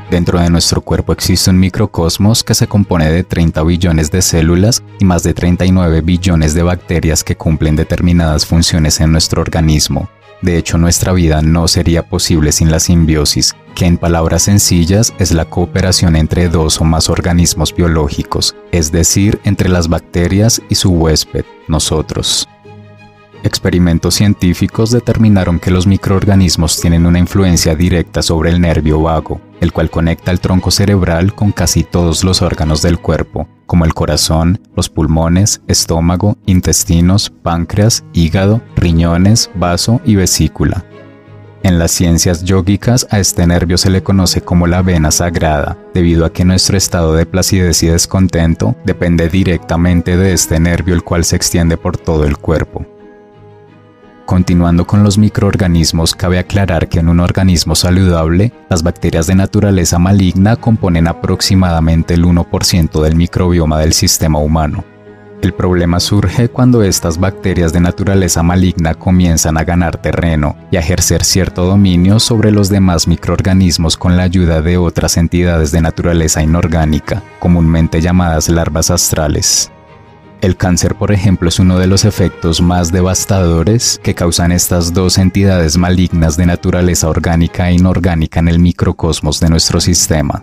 Dentro de nuestro cuerpo existe un microcosmos que se compone de 30 billones de células y más de 39 billones de bacterias que cumplen determinadas funciones en nuestro organismo. De hecho, nuestra vida no sería posible sin la simbiosis, que en palabras sencillas es la cooperación entre dos o más organismos biológicos, es decir, entre las bacterias y su huésped, nosotros. Experimentos científicos determinaron que los microorganismos tienen una influencia directa sobre el nervio vago, el cual conecta el tronco cerebral con casi todos los órganos del cuerpo, como el corazón, los pulmones, estómago, intestinos, páncreas, hígado, riñones, vaso y vesícula. En las ciencias yógicas a este nervio se le conoce como la vena sagrada, debido a que nuestro estado de placidez y descontento depende directamente de este nervio, el cual se extiende por todo el cuerpo. Continuando con los microorganismos, cabe aclarar que en un organismo saludable, las bacterias de naturaleza maligna componen aproximadamente el 1% del microbioma del sistema humano. El problema surge cuando estas bacterias de naturaleza maligna comienzan a ganar terreno y a ejercer cierto dominio sobre los demás microorganismos con la ayuda de otras entidades de naturaleza inorgánica, comúnmente llamadas larvas astrales. El cáncer, por ejemplo, es uno de los efectos más devastadores que causan estas dos entidades malignas de naturaleza orgánica e inorgánica en el microcosmos de nuestro sistema.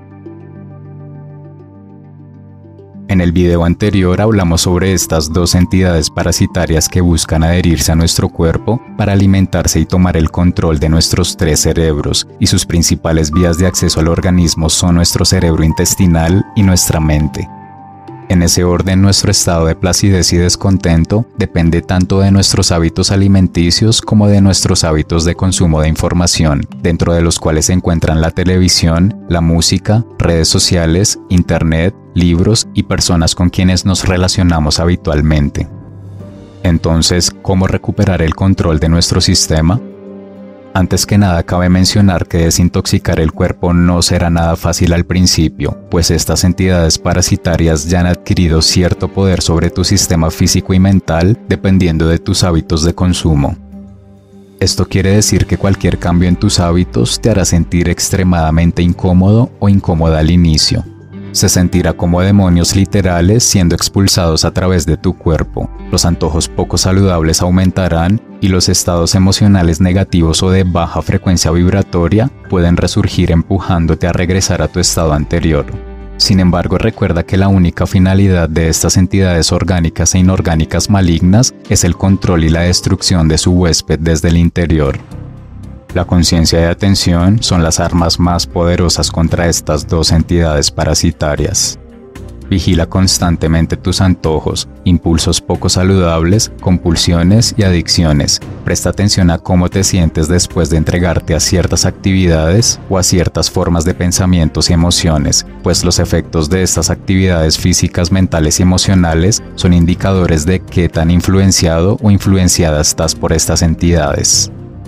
En el video anterior hablamos sobre estas dos entidades parasitarias que buscan adherirse a nuestro cuerpo para alimentarse y tomar el control de nuestros 3 cerebros, y sus principales vías de acceso al organismo son nuestro cerebro intestinal y nuestra mente. En ese orden, nuestro estado de placidez y descontento depende tanto de nuestros hábitos alimenticios como de nuestros hábitos de consumo de información, dentro de los cuales se encuentran la televisión, la música, redes sociales, internet, libros y personas con quienes nos relacionamos habitualmente. Entonces, ¿cómo recuperar el control de nuestro sistema? Antes que nada, cabe mencionar que desintoxicar el cuerpo no será nada fácil al principio, pues estas entidades parasitarias ya han adquirido cierto poder sobre tu sistema físico y mental dependiendo de tus hábitos de consumo. Esto quiere decir que cualquier cambio en tus hábitos te hará sentir extremadamente incómodo o incómoda al inicio. Se sentirá como demonios literales siendo expulsados a través de tu cuerpo. Los antojos poco saludables aumentarán y los estados emocionales negativos o de baja frecuencia vibratoria pueden resurgir empujándote a regresar a tu estado anterior. Sin embargo, recuerda que la única finalidad de estas entidades orgánicas e inorgánicas malignas es el control y la destrucción de su huésped desde el interior. La conciencia y atención son las armas más poderosas contra estas dos entidades parasitarias. Vigila constantemente tus antojos, impulsos poco saludables, compulsiones y adicciones. Presta atención a cómo te sientes después de entregarte a ciertas actividades o a ciertas formas de pensamientos y emociones, pues los efectos de estas actividades físicas, mentales y emocionales son indicadores de qué tan influenciado o influenciada estás por estas entidades.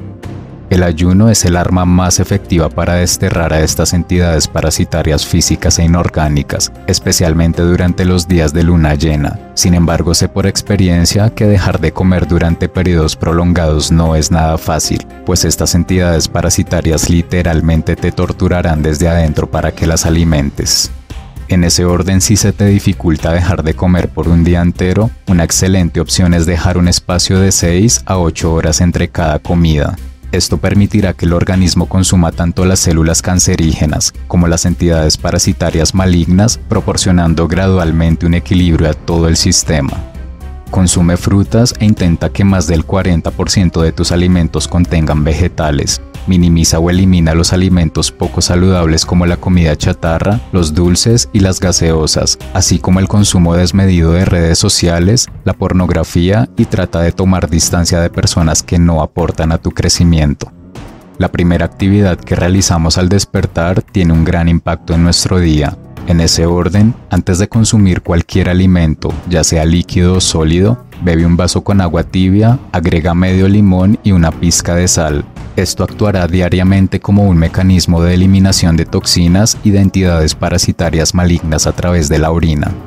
El ayuno es el arma más efectiva para desterrar a estas entidades parasitarias físicas e inorgánicas, especialmente durante los días de luna llena. Sin embargo, sé por experiencia que dejar de comer durante periodos prolongados no es nada fácil, pues estas entidades parasitarias literalmente te torturarán desde adentro para que las alimentes. En ese orden, si se te dificulta dejar de comer por un día entero, una excelente opción es dejar un espacio de 6 a 8 horas entre cada comida. Esto permitirá que el organismo consuma tanto las células cancerígenas como las entidades parasitarias malignas, proporcionando gradualmente un equilibrio a todo el sistema. Consume frutas e intenta que más del 40% de tus alimentos contengan vegetales. Minimiza o elimina los alimentos poco saludables como la comida chatarra, los dulces y las gaseosas, así como el consumo desmedido de redes sociales, la pornografía, y trata de tomar distancia de personas que no aportan a tu crecimiento. La primera actividad que realizamos al despertar tiene un gran impacto en nuestro día. En ese orden, antes de consumir cualquier alimento, ya sea líquido o sólido, bebe un vaso con agua tibia, agrega medio limón y una pizca de sal. Esto actuará diariamente como un mecanismo de eliminación de toxinas y de entidades parasitarias malignas a través de la orina.